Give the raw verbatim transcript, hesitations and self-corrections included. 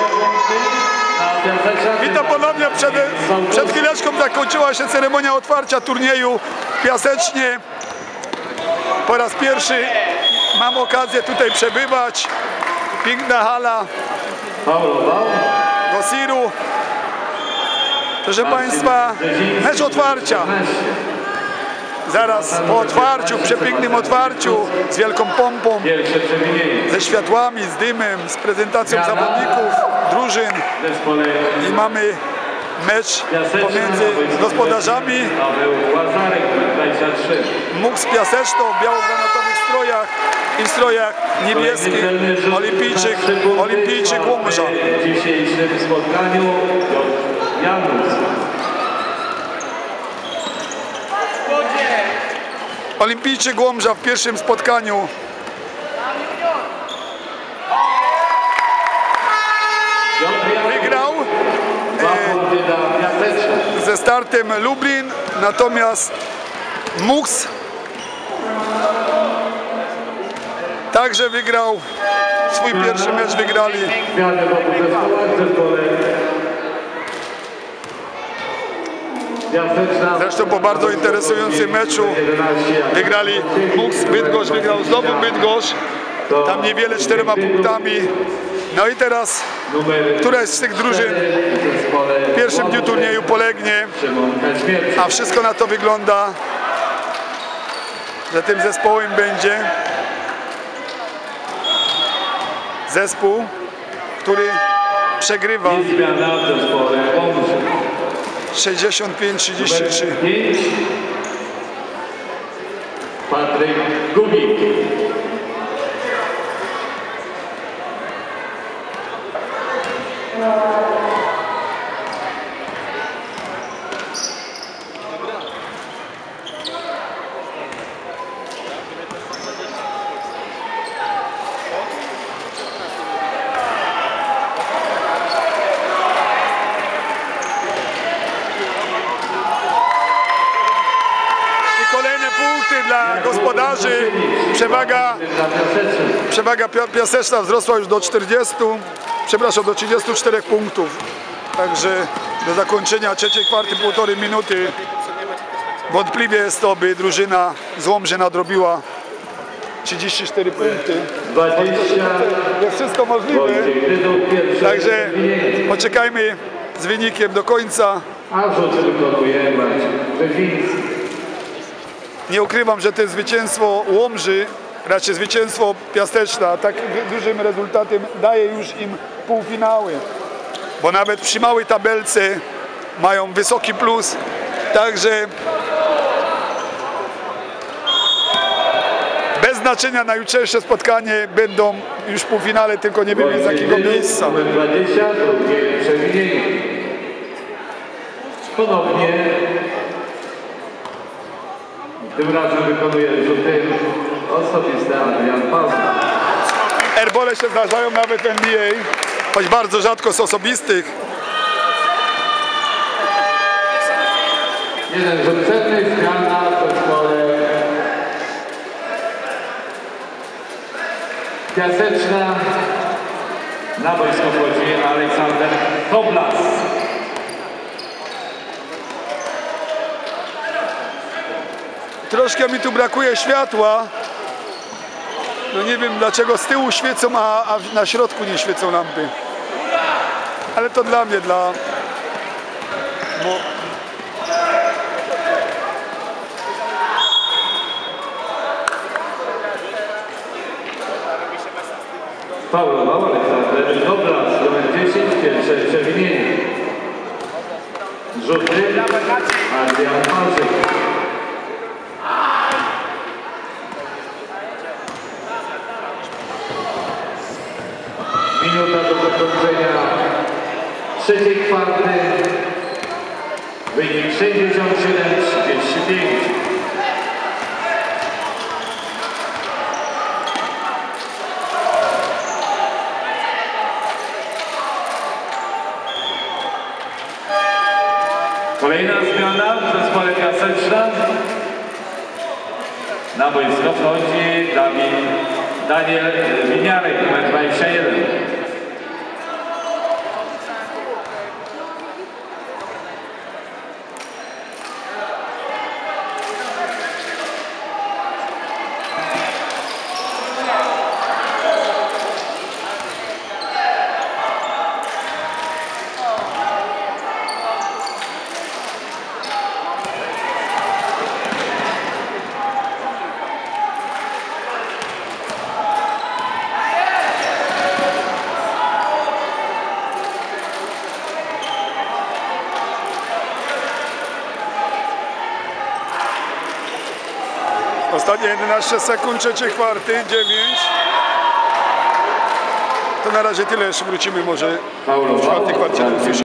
Witam ponownie. Przed, przed chwileczką zakończyła się ceremonia otwarcia turnieju w Piasecznie. Po raz pierwszy mam okazję tutaj przebywać. Piękna hala Gosiru. Proszę Państwa, mecz otwarcia. Zaraz po otwarciu, przepięknym otwarciu, z wielką pompą, ze światłami, z dymem, z prezentacją zawodników, drużyn i mamy mecz pomiędzy gospodarzami Muks Piaseczno w biało-granatowych strojach i w strojach niebieskich olimpijczyk, olimpijczyk Łomża. W dzisiejszym spotkaniu Janus. Olimpijczyk Łomża w pierwszym spotkaniu. Wygrał e, ze startem Lublin, natomiast Muks także wygrał swój pierwszy mecz, wygrali. Zresztą po bardzo interesującym meczu wygrali Muks, Bydgoszcz wygrał znowu Bydgoszcz, tam niewiele, czterema punktami. No i teraz któraś z tych drużyn w pierwszym dniu turnieju polegnie, a wszystko na to wygląda, że tym zespołem będzie zespół, który przegrywa sześćdziesiąt pięć trzydzieści trzy. Patryk Gubik. Dla gospodarzy przewaga, przewaga Piaseczna wzrosła już do czterdziestu, przepraszam, do trzydziestu czterech punktów. Także do zakończenia trzeciej kwarty półtorej minuty wątpliwie jest to, by drużyna z Łomży nadrobiła trzydzieści cztery punkty. Jest wszystko możliwe. Także poczekajmy z wynikiem do końca. Nie ukrywam, że to jest zwycięstwo Łomży, raczej zwycięstwo Piaseczna, tak dużym rezultatem daje już im półfinały, bo nawet przy małej tabelce mają wysoki plus, także bez znaczenia na jutrzejsze spotkanie będą już w półfinale, tylko nie wiemy z jakiego miejsca. Ponownie tym razem wykonuje rzuty osobiste Adrian Paweł. Airbole się zdarzają nawet w N B A, choć bardzo rzadko z osobistych. Jeden rzut celny, zmiana w zespole Piaseczna. Na boisko wchodzi Aleksander Koblas. Troszkę mi tu brakuje światła. No nie wiem dlaczego z tyłu świecą, a, a na środku nie świecą lampy. Ale to dla mnie, dla... Bo... Faulował Aleksander Koblas, numer dziesięć, pierwsze przewinienie. Rzuty Adrian Paweł. Minuta do zakończenia trzeciej kwarty. Wynik sześćdziesiąt siedem trzydzieści pięć. Kolejna zmiana w zespole Piaseczna. Na boisko wchodzi Daniel Winiarek, numer dwadzieścia jeden. Ostatnie jedenaście sekund, trzecie kwarty, dziewięć. To na razie tyle, jeszcze wrócimy może w czwartej kwarcie do usłyszenia.